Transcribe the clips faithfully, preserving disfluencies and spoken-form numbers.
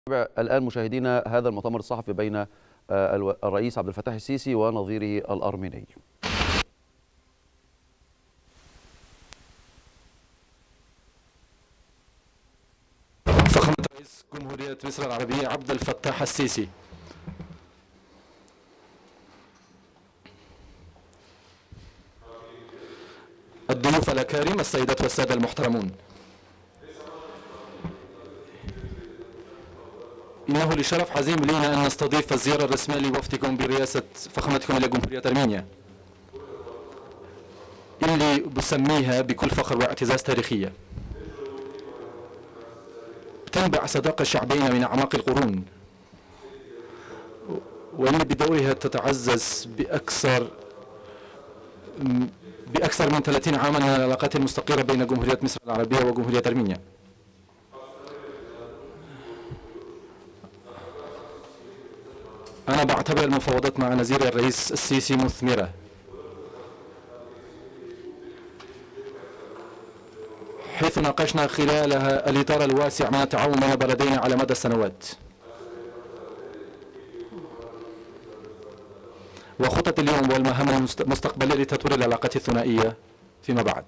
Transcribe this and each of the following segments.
الآن مشاهدينا هذا المؤتمر الصحفي بين الرئيس عبد الفتاح السيسي ونظيره الأرميني. فخامة رئيس جمهورية مصر العربية عبد الفتاح السيسي، الضيوف الأكارم، السيدات والسادة المحترمون، إنه لشرف عظيم لنا أن نستضيف الزيارة الرسمية لوفدكم برئاسة فخامتكم إلى جمهورية أرمينيا، اللي بسميها بكل فخر واعتزاز تاريخية، تنبع صداقة شعبين من أعماق القرون، واللي بدورها تتعزز بأكثر بأكثر من ثلاثين عاما من العلاقات المستقرة بين جمهورية مصر العربية وجمهورية أرمينيا. أنا بعتبر المفاوضات مع نظير الرئيس السيسي مثمرة، حيث ناقشنا خلالها الإطار الواسع من التعاون بين البلدين على مدى السنوات، وخطط اليوم والمهام المستقبلية لتطوير العلاقات الثنائية فيما بعد.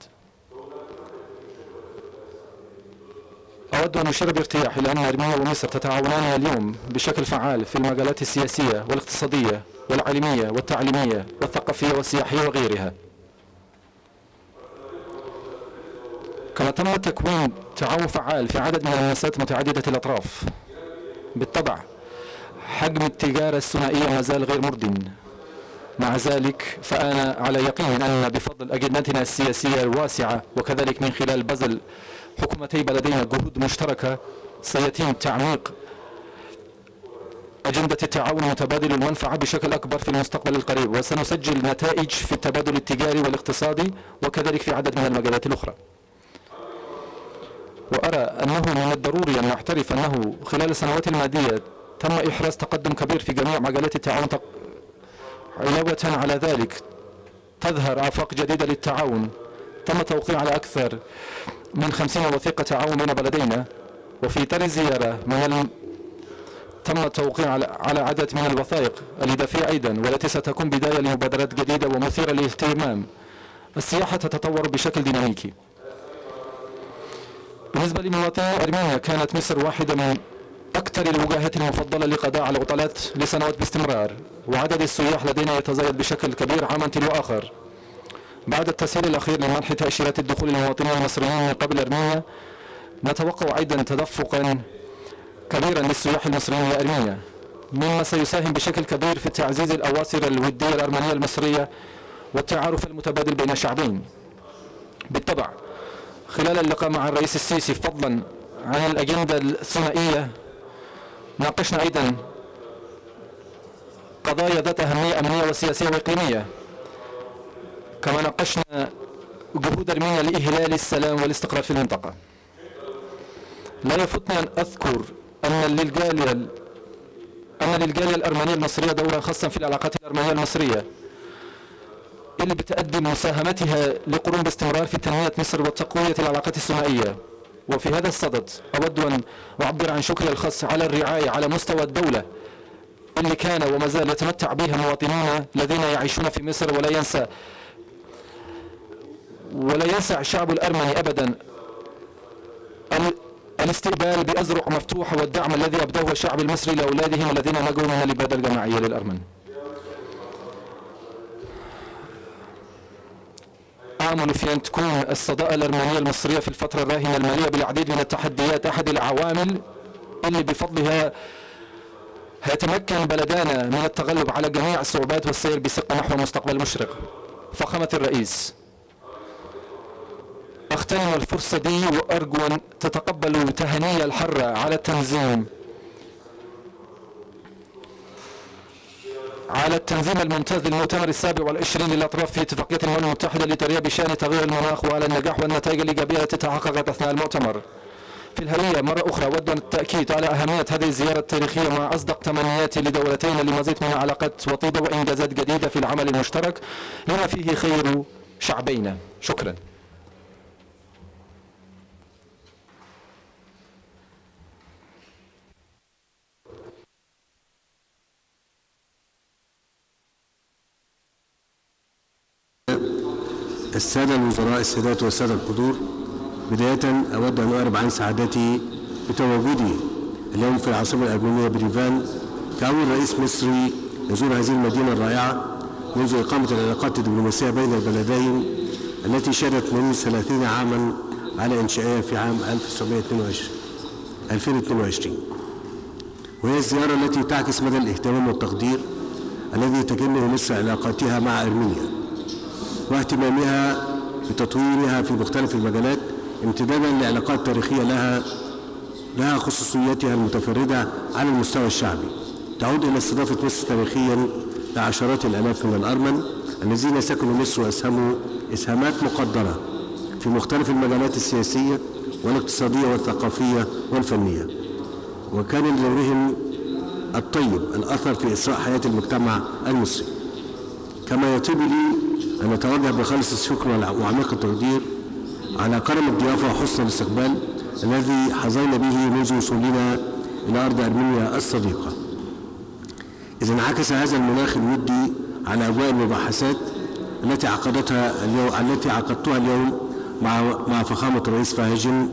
أود أن أشير بارتياح إلى أن أرمينيا ومصر تتعاونان اليوم بشكل فعال في المجالات السياسية والاقتصادية والعلمية والتعليمية والثقافية والسياحية وغيرها. كما تم تكوين تعاون فعال في عدد من المجالات متعددة الأطراف. بالطبع حجم التجارة الثنائية ما زال غير مرضٍ، مع ذلك فأنا على يقين أن بفضل أجندتنا السياسية الواسعة وكذلك من خلال بذل حكومتي بلدينا جهود مشتركة سيتم تعميق أجندة التعاون المتبادل والمنفعة بشكل أكبر في المستقبل القريب، وسنسجل نتائج في التبادل التجاري والاقتصادي وكذلك في عدد من المجالات الأخرى. وأرى أنه من الضروري أن نعترف أنه خلال السنوات الماضية تم إحراز تقدم كبير في جميع مجالات التعاون. علاوة على ذلك تظهر آفاق جديدة للتعاون. تم التوقيع على أكثر من خمسين وثيقة تعاون بين بلدينا، وفي إطار الزيارة من الم... تم التوقيع على... على عدد من الوثائق الإضافية أيضا، والتي ستكون بداية لمبادرات جديدة ومثيرة للاهتمام. السياحة تتطور بشكل ديناميكي. بالنسبة لمواطني أرمينيا، كانت مصر واحدة من أكثر الوجهات المفضلة لقضاء على العطلات لسنوات باستمرار، وعدد السياح لدينا يتزايد بشكل كبير عاما تلو آخر. بعد التسهيل الأخير لمنح تأشيرات الدخول للمواطنين المصريين من قبل أرمينيا، نتوقع أيضا تدفقا كبيرا للسياح المصريين لأرمينيا، مما سيساهم بشكل كبير في تعزيز الأواصر الودية الأرمنية المصرية والتعارف المتبادل بين الشعبين. بالطبع خلال اللقاء مع الرئيس السيسي، فضلا عن الأجندة الثنائية، ناقشنا أيضا قضايا ذات أهمية أمنية وسياسية وإقليمية. كما ناقشنا جهود أرمينيا لإهلال السلام والاستقرار في المنطقة. لا يفوتني أن أذكر أن للجالية أن للجالية الأرمنية المصرية دورا خاصا في العلاقات الأرمنية المصرية، اللي بتقدم مساهمتها لقرون باستمرار في تنمية مصر وتقوية العلاقات الثنائية. وفي هذا الصدد أود أن أعبر عن شكري الخاص على الرعاية على مستوى الدولة اللي كان وما زال يتمتع بها مواطنينا الذين يعيشون في مصر، ولا ينسى ولا ينسى الشعب الأرمني أبدا الاستقبال بأزرق مفتوحة والدعم الذي أبداه الشعب المصري لأولادهم الذين نجوا من الإبادة الجماعية للأرمن. آمل في أن تكون الصداقة الأرمنية المصرية في الفترة الراهنة المالية بالعديد من التحديات أحد العوامل اللي بفضلها هيتمكن بلدانا من التغلب على جميع الصعوبات والسير بثقة نحو مستقبل مشرق. فخامة الرئيس، أغتنم الفرصة دي وأرجو أن تتقبلوا تهنية الحرة على التنظيم على التنظيم الممتاز للمؤتمر السابع والعشرين للأطراف في اتفاقية الأمم المتحدة للتربية بشأن تغيير المناخ، وعلى النجاح والنتائج الإيجابية التي تحققت أثناء المؤتمر. في النهاية مرة أخرى أود التأكيد على أهمية هذه الزيارة التاريخية، مع أصدق تمنياتي لدولتين لمزيد من علاقات وطيدة وإنجازات جديدة في العمل المشترك لما فيه خير شعبينا. شكرا. السادة الوزراء السادات والسادة الحضور، بداية أود أن أعرب عن سعادتي بتواجدي اليوم في العاصمة الأرمينية بريفان كأول رئيس مصري يزور هذه المدينة الرائعة منذ إقامة العلاقات الدبلوماسية بين البلدين التي شهدت مرور ثلاثين عاما على إنشائها في عام ألف وتسعمائة واثنين وعشرين، وهي الزيارة التي تعكس مدى الاهتمام والتقدير الذي تكنه مصر علاقاتها مع أرمينيا واهتمامها بتطويرها في مختلف المجالات امتدادا لعلاقات تاريخية لها لها خصوصيتها المتفردة على المستوى الشعبي، تعود إلى استضافة مصر تاريخيا لعشرات الآلاف من الأرمن الذين سكنوا مصر وأسهموا إسهامات مقدرة في مختلف المجالات السياسية والاقتصادية والثقافية والفنية، وكان لدورهم الطيب الأثر في إسراء حياة المجتمع المصري. كما يطيب لي أن أتوجه بخالص الشكر وعميق التقدير على كرم الضيافة وحسن الاستقبال الذي حظينا به منذ وصولنا إلى أرض أرمينيا الصديقة، إذ انعكس هذا المناخ الودي على أجواء المباحثات التي عقدتها اليوم التي عقدتها اليوم مع مع فخامة الرئيس فاهجن.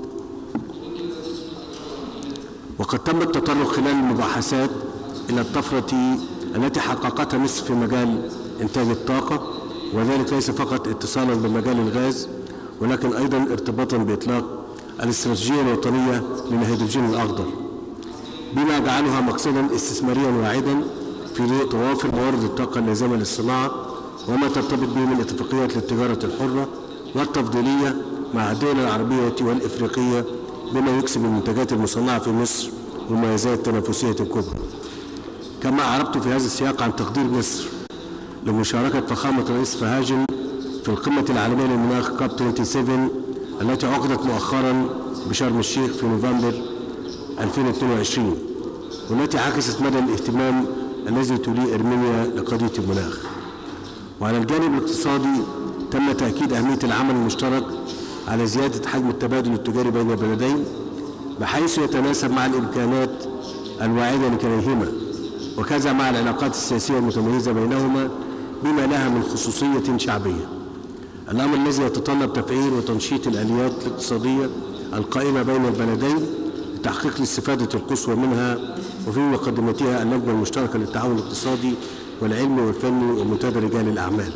وقد تم التطرق خلال المباحثات إلى الطفرة التي حققتها مصر في مجال إنتاج الطاقة، وذلك ليس فقط اتصالا بمجال الغاز ولكن أيضا ارتباطا بإطلاق الاستراتيجية الوطنية للهيدروجين الأخضر، بما جعلها مقصدا استثماريا واعدا في ضوء توافر موارد الطاقة اللازمة للصناعة وما ترتبط به من اتفاقيات للتجارة الحرة والتفضيلية مع الدول العربية والإفريقية، بما يكسب المنتجات المصنعة في مصر مميزات تنافسية كبرى. كما أعربت في هذا السياق عن تقدير مصر لمشاركة فخامة الرئيس فاهجن في القمة العالمية للمناخ كاب سبعة وعشرين التي عقدت مؤخرا بشرم الشيخ في نوفمبر ألفين واثنين وعشرين، والتي عكست مدى الاهتمام الذي توليه أرمينيا لقضية المناخ. وعلى الجانب الاقتصادي تم تأكيد أهمية العمل المشترك على زيادة حجم التبادل التجاري بين البلدين بحيث يتناسب مع الإمكانات الواعدة لكليهما، وكذا مع العلاقات السياسية المتميزة بينهما بما لها من خصوصية شعبية، الأمر الذي يتطلب تفعيل وتنشيط الآليات الاقتصادية القائمة بين البلدين لتحقيق الاستفادة القصوى منها، وفي مقدمتها اللجنة المشتركة للتعاون الاقتصادي والعلمي والفني ومنتدى رجال الأعمال.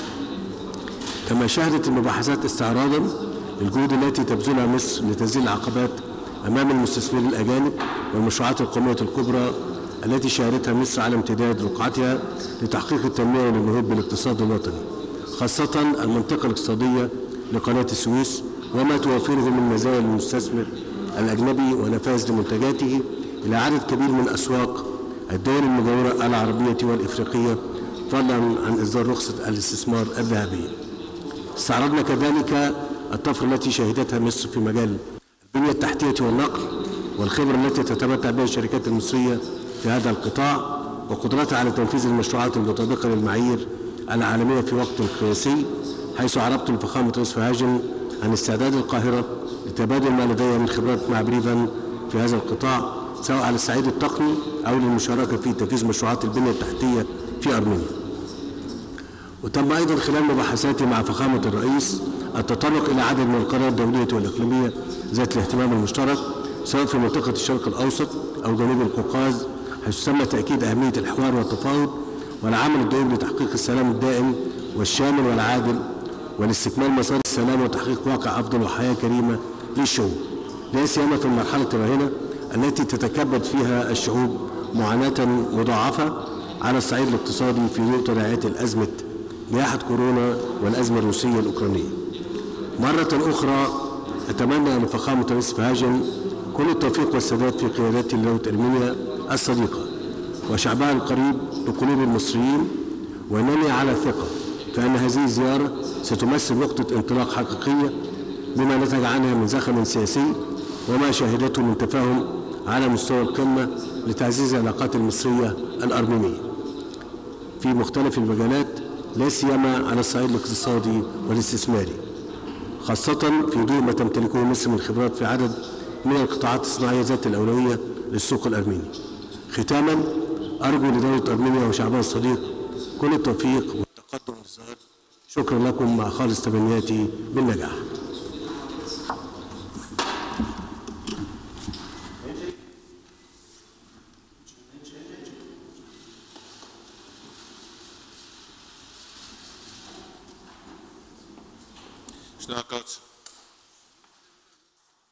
كما شهدت المباحثات استعراضا للجهود التي تبذلها مصر لتزيل العقبات أمام المستثمرين الأجانب والمشروعات القومية الكبرى التي شهدتها مصر على امتداد رقعتها لتحقيق التنمية والنهوض بالاقتصاد الوطني، خاصة المنطقة الاقتصادية لقناة السويس وما توفره من مزايا للمستثمر الأجنبي ونفاذ لمنتجاته إلى عدد كبير من أسواق الدول المجاورة العربية والإفريقية، فضلا عن إصدار رخصة الاستثمار الذهبية. استعرضنا كذلك الطفرة التي شهدتها مصر في مجال البنية التحتية والنقل والخبرة التي تتمتع بها الشركات المصرية في هذا القطاع وقدرتها على تنفيذ المشروعات المطابقة للمعايير العالمية في وقت قياسي، حيث عربت لفخامة الرئيس فاهجن عن استعداد القاهرة لتبادل ما لديها من خبرات مع بريفان في هذا القطاع سواء على الصعيد التقني أو للمشاركة في تنفيذ مشروعات البنية التحتية في أرمينيا. وتم أيضا خلال مباحثاتي مع فخامة الرئيس التطرق إلى عدد من القرارات الدولية والإقليمية ذات الاهتمام المشترك سواء في منطقة الشرق الأوسط أو جنوب القوقاز، حيث تم تأكيد أهمية الحوار والتفاوض والعمل الدؤوب لتحقيق السلام الدائم والشامل والعادل ولاستكمال مسار السلام وتحقيق واقع أفضل وحياة كريمة للشعوب، لا سيما في المرحلة الراهنة التي تتكبد فيها الشعوب معاناة مضاعفة على الصعيد الاقتصادي في ضوء تداعيات الأزمة جائحة كورونا والأزمة الروسية الأوكرانية. مرة أخرى أتمنى أن فخامة الرئيس فاهجن كل التوفيق والسداد في قيادته لدولة أرمينيا الصديقة وشعبها القريب لقلوب المصريين، وأنني على ثقة فإن هذه الزيارة ستمثل نقطة انطلاق حقيقية بما نتج عنها من زخم سياسي وما شهدته من تفاهم على مستوى القمة لتعزيز العلاقات المصرية الأرمينية في مختلف المجالات، لا سيما على الصعيد الاقتصادي والاستثماري، خاصة في ضوء ما تمتلكه مصر من خبرات في عدد من القطاعات الصناعية ذات الأولوية للسوق الأرميني. ختاما أرجو لدولة أرمينيا وشعبها الصديق كل التوفيق والتقدم والازدهار شكرا لكم، مع خالص تمنياتي بالنجاح. Schnarkert.